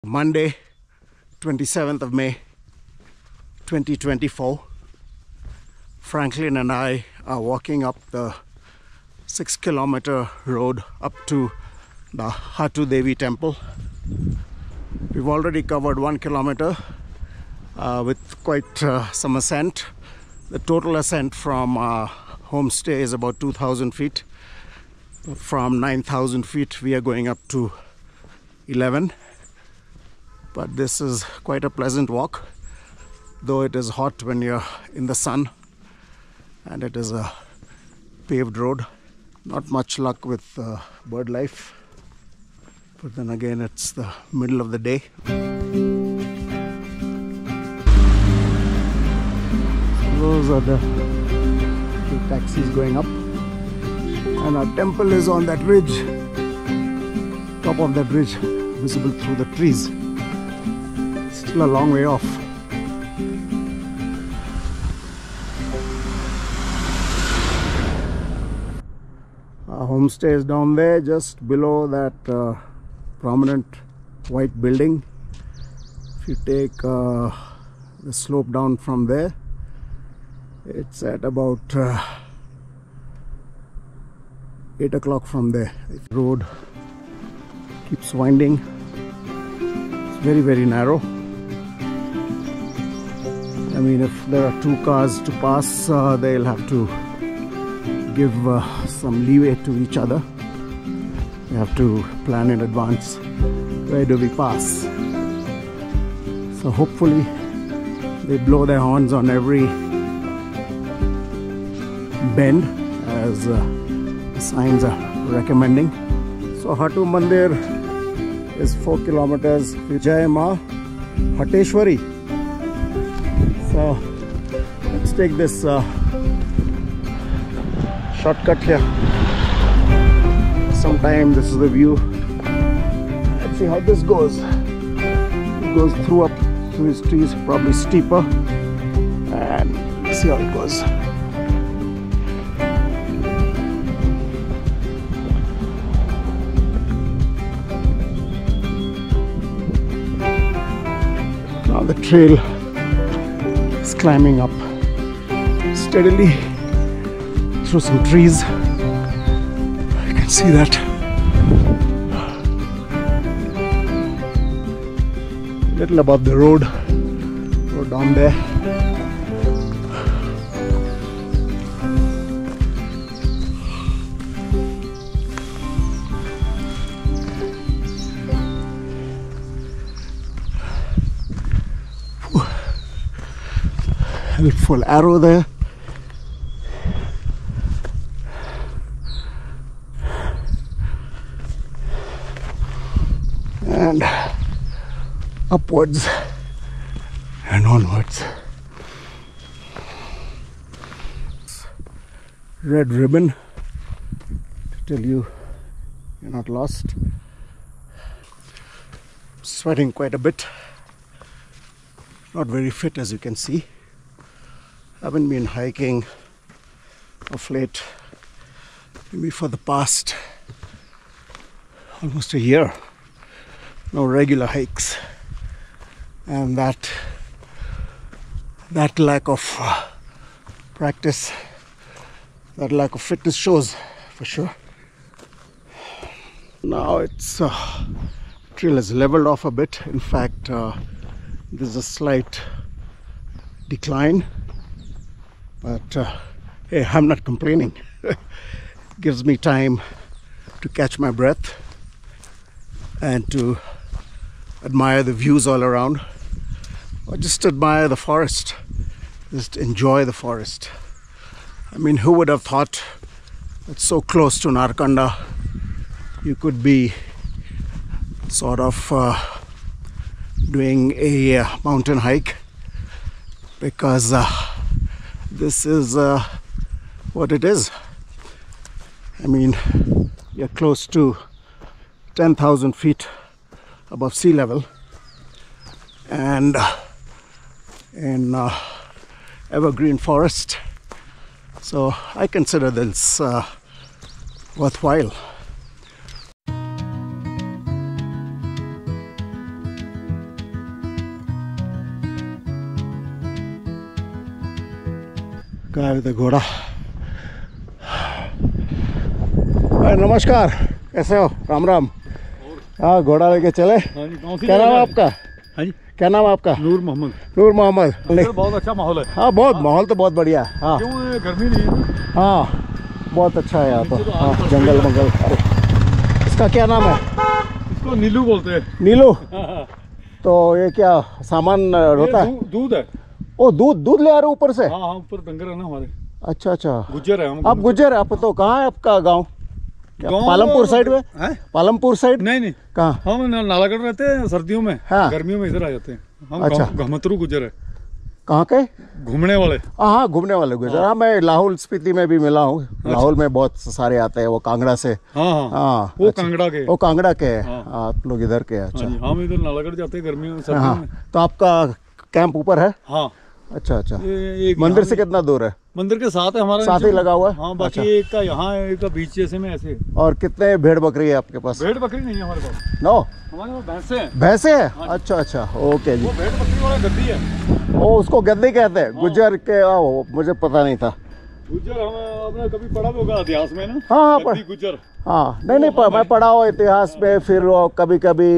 Monday, 27th of May, 2024. Franklin and I are walking up the 6-kilometer road up to the Hatu Devi temple. We've already covered 1 kilometer with quite some ascent. The total ascent from homestay is about 2,000 feet. From 9,000 feet we are going up to 11. But this is quite a pleasant walk, though it is hot when you're in the sun, and it is a paved road. Not much luck with bird life, but then again it's the middle of the day. Those are the taxis going up, and our temple is on that ridge, top of that ridge, visible through the trees. Still a long way off. Our homestay is down there, just below that prominent white building. If you take the slope down from there, it's at about 8 o'clock from there. The road keeps winding. It's very, very narrow. I mean, if there are 2 cars to pass, they'll have to give some leeway to each other. We have to plan in advance, where do we pass? So hopefully they blow their horns on every bend, as the signs are recommending. So Hatu Mandir is 4 kilometers. Jai Ma Hateshwari. So let's take this shortcut here. Sometime this is the view. Let's see how this goes. It goes through these trees, probably steeper, and see how it goes. Now the trail is climbing up steadily through some trees. You can see that. A little above the road down there. Helpful arrow there. And upwards and onwards. Red ribbon to tell you you're not lost. Sweating quite a bit. Not very fit, as you can see. Haven't been hiking of late, maybe for the past almost a year. No regular hikes, and that lack of practice, that lack of fitness shows for sure. Now it's trail has leveled off a bit. In fact, there's a slight decline, but hey, I'm not complaining. Gives me time to catch my breath and to admire the views all around, or just admire the forest, just enjoy the forest. I mean, who would have thought that so close to Narkanda you could be sort of doing a mountain hike, because this is what it is. I mean, you're close to 10,000 feet above sea level, and in evergreen forest. So I consider this worthwhile. गाय with घोड़ा। नमस्कार, कैसे हो? राम राम। हाँ, घोड़ा लेके चले। क्या नाम है आपका? हाँ जी, क्या नाम है आपका? नूर मोहम्मद। नूर मोहम्मद। बहुत अच्छा माहौल है। हाँ, बहुत माहौल तो बहुत बढ़िया है। हाँ, क्यों गर्मी नहीं है? हाँ, बहुत अच्छा है यहाँ तो। हाँ, जंगल मंगल। अरे इसका क्या नाम है? इसको नीलू बोलते हैं। नीलू। तो ये क्या सामान होता है? दूध है। ओ, दूध ले आ रहे हो ऊपर से? हाँ हाँ, ऊपर डंगर है ना हमारे। अच्छा अच्छा, गुज्जर है हम। आप गुज्जर है? आप तो कहाँ है आपका गाँव? पालमपुर साइड में है? पालमपुर साइड? नहीं, कहाँ? हम नालागढ़ रहते हैं सर्दियों में। हाँ। गर्मियों में इधर आ जाते हैं हम। अच्छा। घमतरू गुज्जर है। कहाँ के? घूमने वाले। हाँ, घूमने वाले गुजर। हाँ, मैं लाहौल स्पीति में भी मिला हूँ। लाहौल में बहुत सारे आते हैं, वो कांगड़ा से। हाँ हाँ, वो अच्छा। कांगड़ा के। वो कांगड़ा के हैं। आप लोग इधर के? अच्छा, हम इधर नालागढ़ जाते हैं गर्मियों में, सर्दियों में। तो आपका कैंप ऊपर है? हाँ। अच्छा अच्छा। एक मंदिर से कितना दूर है? मंदिर के साथ है हमारा, साथ ही लगा हुआ है? हाँ, बाकी अच्छा। एक का यहाँ है, एक का बीच जैसे में ऐसे। और कितने भेड़ बकरी है आपके पास? भेड़ बकरी नहीं है हमारे पास। 9? हमारे पास भैंसे हैं। भैंसे है? अच्छा अच्छा, ओके जी। वो भेड़ बकरी वाला गद्दी है। ओ, उसको गद्दी कहते हैं? गुज्जर के? मुझे पता नहीं था। गुज्जर आपने कभी पढ़ा होगा इतिहास में ना? हाँ गद्दी गुज्जर। हाँ, नहीं, मैं पढ़ा हूँ इतिहास में, फिर वो कभी कभी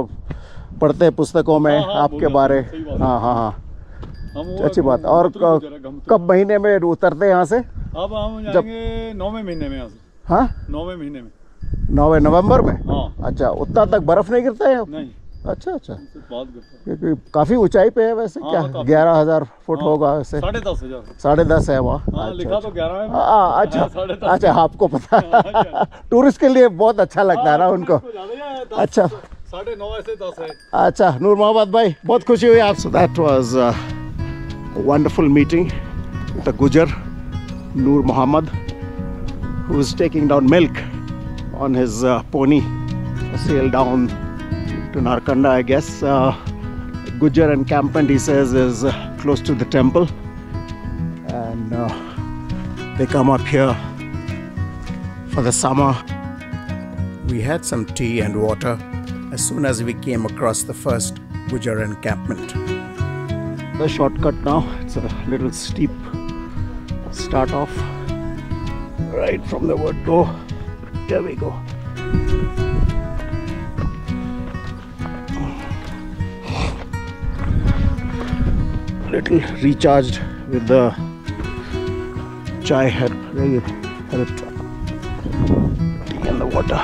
पढ़ते पुस्तकों में आपके बारे। हाँ हाँ हाँ, अच्छी बात। और कब महीने में उतरते हैं यहाँ से? अब हम जाएंगे 9वें महीने में यहाँ से। हाँ, 9वें महीने में। 9 नवंबर में? हाँ। अच्छा, उतना तक बर्फ नहीं गिरता है? नहीं। अच्छा अच्छा, बहुत गिरता क्योंकि काफी ऊंचाई पे है वैसे। हाँ, क्या हाँ, 11,000 फुट होगा वैसे? 10,500। 10,500 है वहाँ? हाँ, लिखा तो 11 है। हाँ, अच्छा अच्छा, आपको पता है। टूरिस्ट के लिए बहुत अच्छा लगता है ना उनको। अच्छा, 9:30 से 10 है। अच्छा, नूर मोहम्मद भाई, बहुत खुशी हुई आपसे। That was wonderful meeting with the Gujar, Noor Muhammad, who is taking down milk on his pony, a sail down to Narkanda, I guess. Gujar encampment, he says, is close to the temple, and they come up here for the summer. We had some tea and water as soon as we came across the first Gujar encampment. The shortcut now, it's a little steep start off right from the word go. Here we go. Little recharged with the chai helped tea and the water.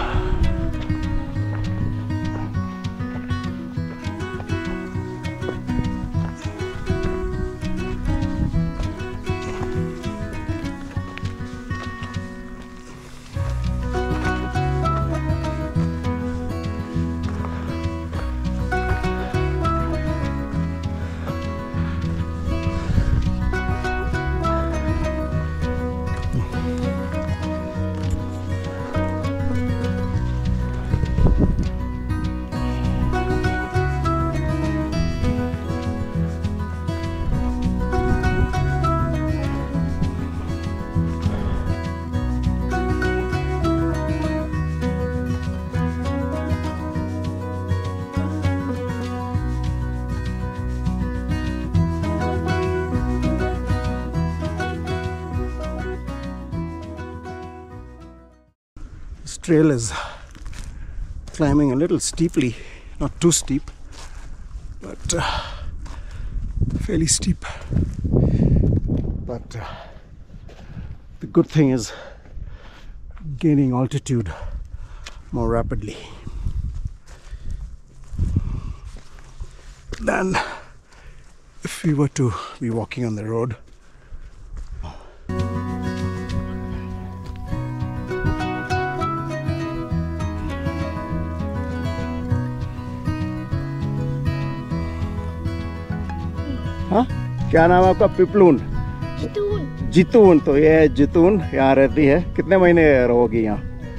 This trail is climbing a little steeply, not too steep, but fairly steep. But the good thing is gaining altitude more rapidly than if we were to be walking on the road. हाँ, क्या नाम है आपका? पिपलून? जितून। जितून, तो ये है जितून, यहाँ रहती है। कितने महीने रहोगी यहाँ?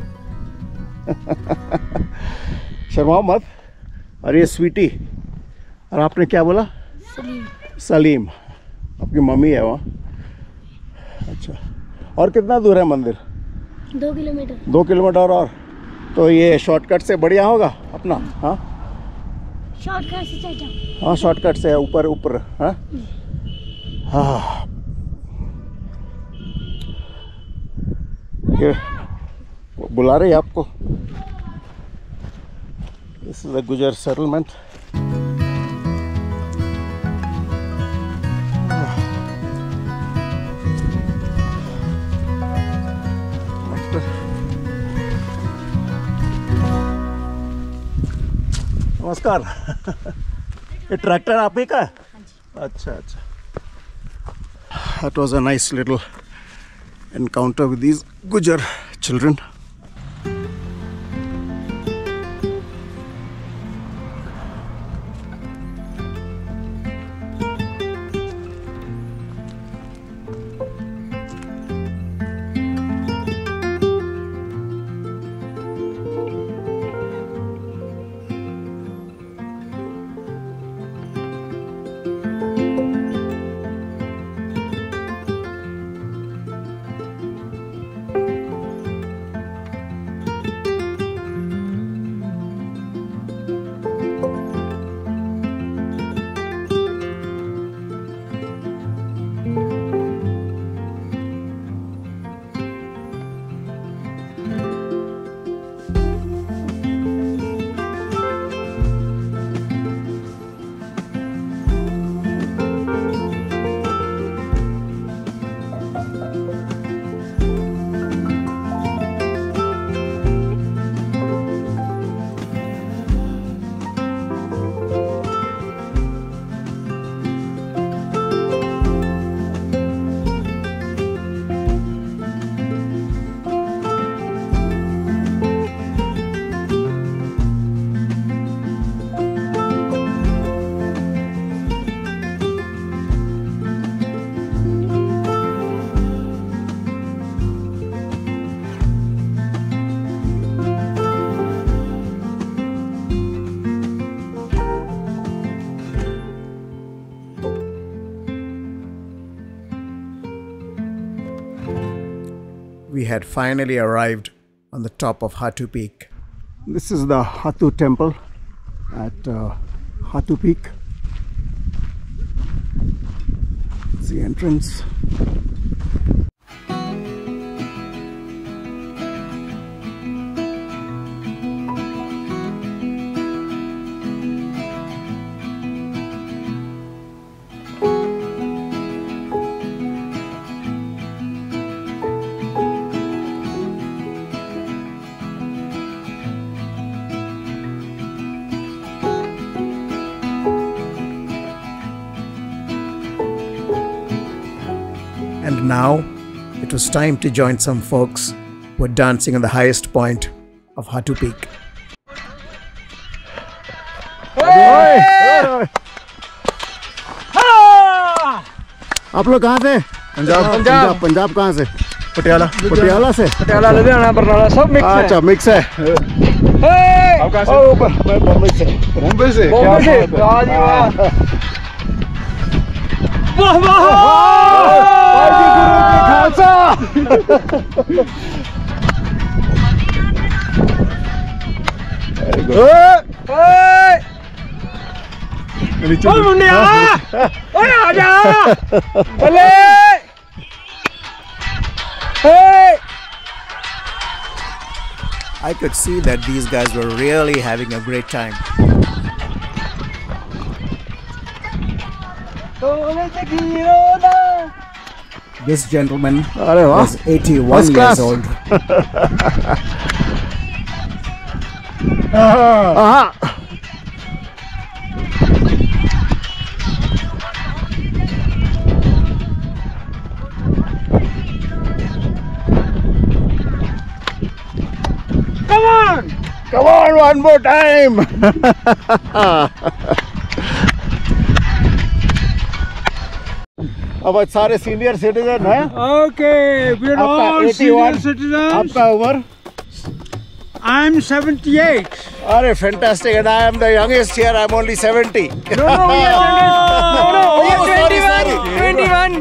शर्माओ मत। और ये स्वीटी, और आपने क्या बोला? सलीम। सलीम, आपकी मम्मी है वहाँ? अच्छा, और कितना दूर है मंदिर? 2 किलोमीटर। 2 किलोमीटर। और तो ये शॉर्टकट से बढ़िया होगा अपना? हाँ, शॉर्टकट से चल जाओ। हाँ, शॉर्टकट से है, ऊपर ऊपर। हाँ हाँ, के बुला रहे हैं आपको. This is a Gujar settlement. नमस्कार. ये ट्रैक्टर आप ही का है? अच्छा अच्छा. That was a nice little encounter with these Gujar children. We had finally arrived on the top of Hatu Peak. This is the Hatu temple at Hatu Peak. It's the entrance. And now it was time to join some folks who were dancing on the highest point of Hatu Peak. आप लोग कहाँ से? पंजाब. पंजाब कहाँ से? पटियाला. पटियाला से? पटियाला, लुधियाना, बरनाला सब mix है. अच्छा मिक्स है. आप कहाँ से? मैं बॉम्बे से. बॉम्बे से? बॉम्बे से. वाह वाह! I could see that these guys were really having a great time. This gentleman was 81 years old. Come on, one more time. अब सारे सीनियर सिटीजन हैं. Okay, we are all senior citizens. आपका उम्र? I am 78. अरे fantastic, and I am the youngest here. I am only 70. No, we are 21. 21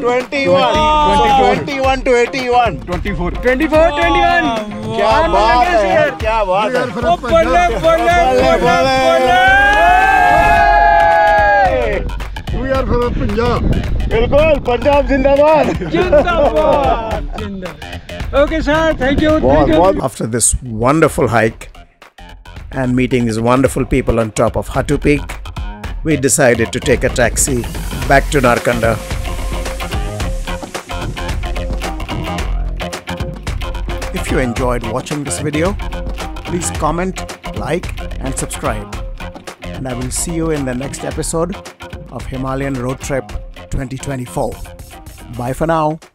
to 81. 24. 21. क्या बात है, क्या बात है. We are from Punjab. बिल्कुल, पंजाब जिंदाबाद. जिंदाबाद. Okay, sir. Thank you. After this wonderful hike and meeting these wonderful people on top of Hatu Peak, we decided to take a taxi back to Narkanda. If you enjoyed watching this video, please comment, like and subscribe. And I will see you in the next episode of Himalayan Road Trip 2024. Bye for now.